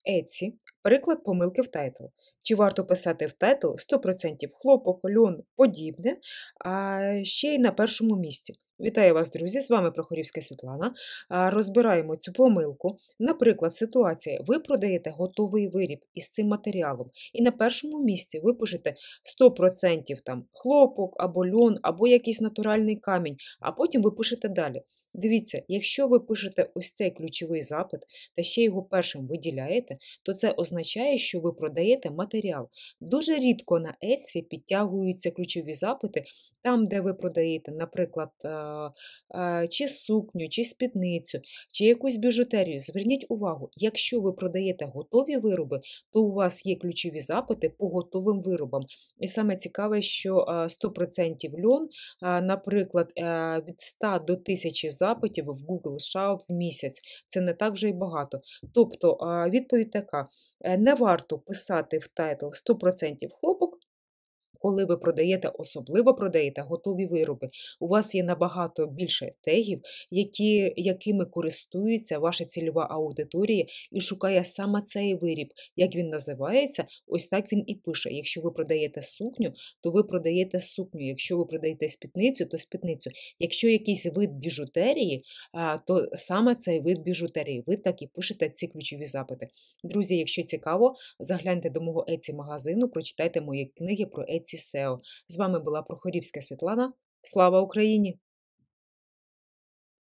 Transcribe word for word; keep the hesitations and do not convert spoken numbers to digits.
Etsy. Приклад помилки в тайтл. Чи варто писати в тайтл сто відсотків хлопок, льон, подібне, а ще й на першому місці. Вітаю вас, друзі! З вами Прохорівська Світлана. А, Розбираємо цю помилку. Наприклад, ситуація: ви продаєте готовий виріб із цим матеріалом, і на першому місці ви пишете сто відсотків там хлопок, або льон, або якийсь натуральний камінь, а потім ви пишете далі. Дивіться, якщо ви пишете ось цей ключовий запит та ще його першим виділяєте, то це означає, що ви продаєте матеріал. Дуже рідко на Etsy підтягуються ключові запити там, де ви продаєте, наприклад, чи сукню, чи спідницю, чи якусь біжутерію. Зверніть увагу, якщо ви продаєте готові вироби, то у вас є ключові запити по готовим виробам. І саме цікаве, що сто відсотків льон, наприклад, від ста до тисячі запитів в Google США в місяць. Це не так вже й багато. Тобто відповідь така: не варто писати в тайтл сто відсотків хлопок, коли ви продаєте, особливо продаєте готові вироби. У вас є набагато більше тегів, які, якими користується ваша цільова аудиторія і шукає саме цей виріб. Як він називається, ось так він і пише. Якщо ви продаєте сукню, то ви продаєте сукню. Якщо ви продаєте спідницю, то спідницю. Якщо якийсь вид біжутерії, то саме цей вид біжутерії. Ви так і пишете ці ключові запити. Друзі, якщо цікаво, загляньте до мого Etsy-магазину, прочитайте мої книги про Etsy сео. З вами була Прохорівська Світлана. Слава Україні!